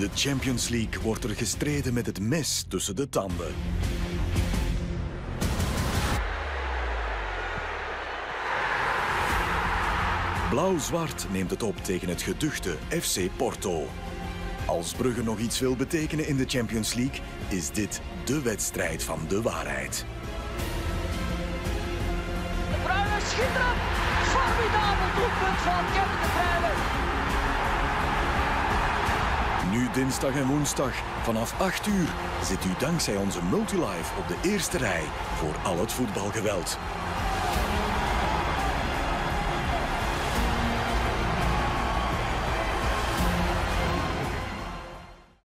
de Champions League wordt er gestreden met het mes tussen de tanden. Blauw-zwart neemt het op tegen het geduchte FC Porto. Als Brugge nog iets wil betekenen in de Champions League, is dit de wedstrijd van de waarheid. De Bruyne schitterend! Formidabel doelpunt van Kevin De Bruyne! Nu dinsdag en woensdag vanaf 8 uur zit u dankzij onze Multilife op de eerste rij voor al het voetbalgeweld.